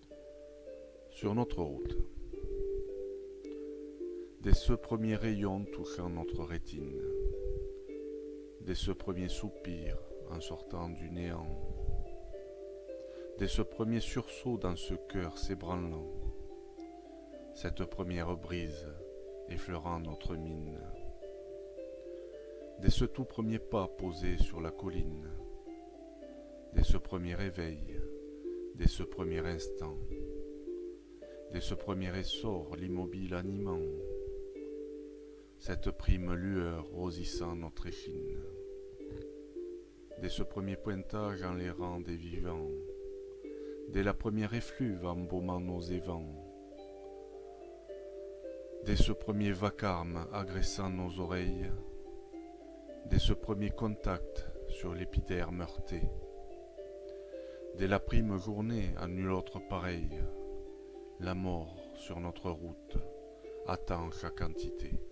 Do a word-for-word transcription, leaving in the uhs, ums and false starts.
Sur notre route. Dès ce premier rayon touchant notre rétine, dès ce premier soupir en sortant du néant, dès ce premier sursaut dans ce cœur s'ébranlant, cette première brise effleurant notre mine, dès ce tout premier pas posé sur la colline, dès ce premier réveil, dès ce premier instant, dès ce premier essor l'immobile animant, cette prime lueur rosissant notre échine, dès ce premier pointage en les rangs des vivants, dès la première effluve embaumant nos évents, dès ce premier vacarme agressant nos oreilles, dès ce premier contact sur l'épiderme heurté, dès la prime journée à nul autre pareille, la mort sur notre route attend chaque entité.